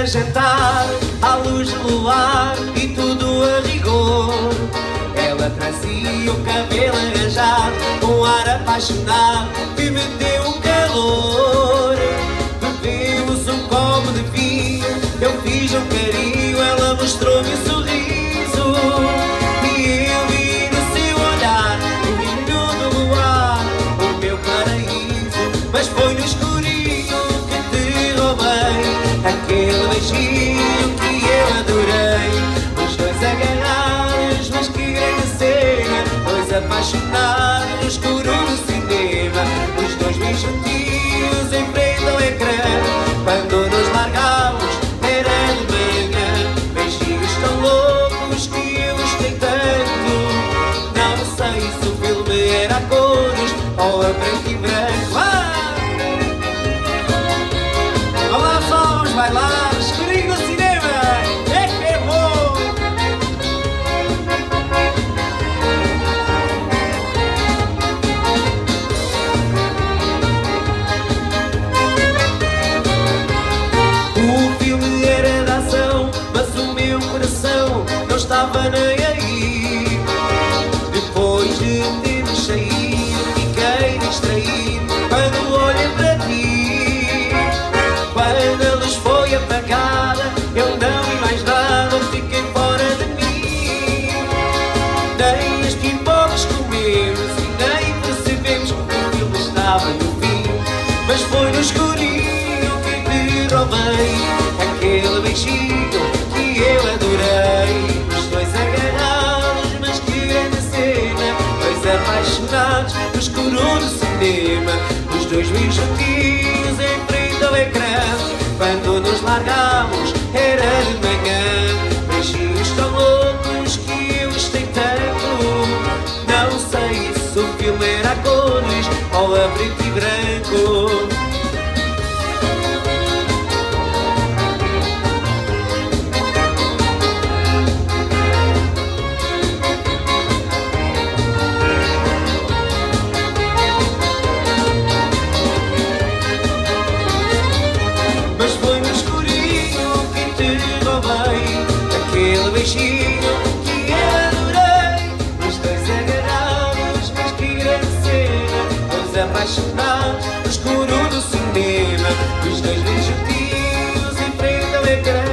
jantar, à luz do luar e tudo a rigor. Ela trazia o cabelo arranjado, um ar apaixonado que me deu calor. Bebemos um copo de vinho, eu fiz um carinho, ela mostrou-me um sorriso. E eu vi no seu olhar o brilho do luar, o meu paraíso. Mas foi no escurinho que te roubei aquele beijinho que eu adorei. Os dois agarrados, mas que grande cena, dois apaixonados no escuro do cinema. Os dois bem juntinhos em frente ao ecrã, quando nos largámos era de manhã. Beijinhos tão loucos que eu gostei tanto. Não sei se o filme era a cores ou a preto e branco. Olá sons, vai lá, escurinho no cinema, é que é bom! O filme era de ação, mas o meu coração não estava nem aí. Depois de termos saído, fiquei distraído quando olhei para ti. Quando a luz foi apagada, eu não vi mais nada, fiquei fora de mim. Nem as pipocas comemos e nem percebemos que o filme estava no fim. Mas foi no escurinho que te roubei aquele beijinho que eu adorei. Os dois agarrados, mas que grande cena, dois apaixonados no escuro do cinema. Os dois bem juntinhos em frente ao ecrã, quando nos largámos era de manhã. Beijinhos tão loucos que eu gostei tanto. Não sei se o filme era a cores ou a preto e branco. Mas foi no escurinho que te roubei aquele beijinho que eu adorei. Os dois agarrados, mas que grande cena, dois apaixonados no escuro do cinema. Os dois bem juntinhos em frente ao ecrã,